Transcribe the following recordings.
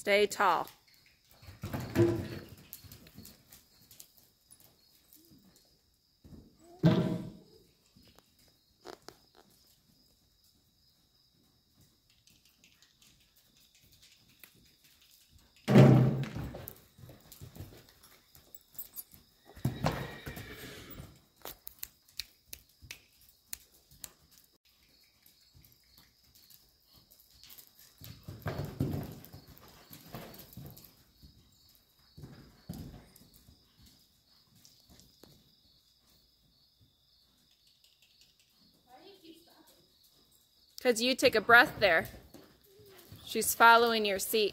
Stay tall. Because you take a breath there. She's following your seat.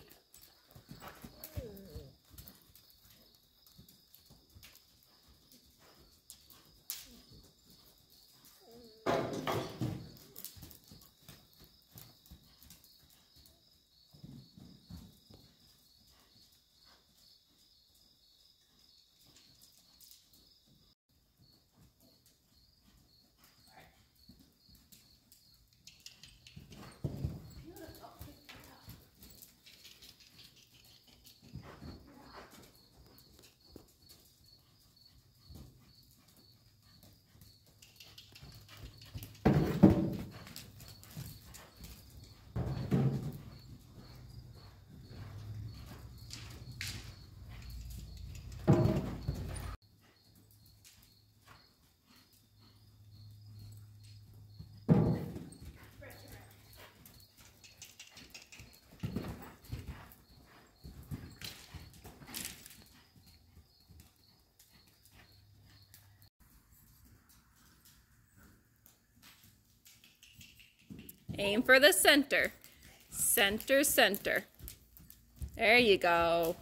Aim for the center. Center, center. There you go.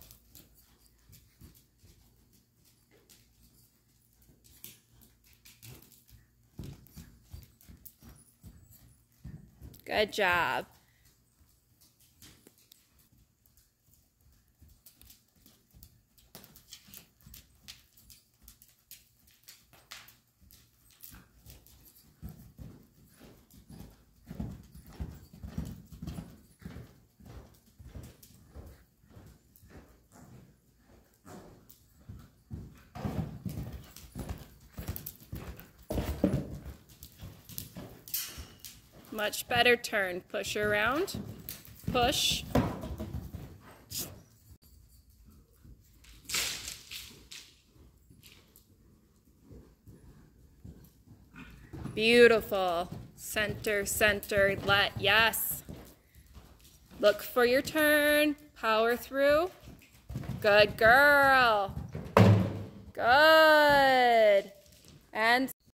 Good job. Much better turn. Push around. Push. Beautiful. Center, center, yes. Look for your turn. Power through. Good girl. Good.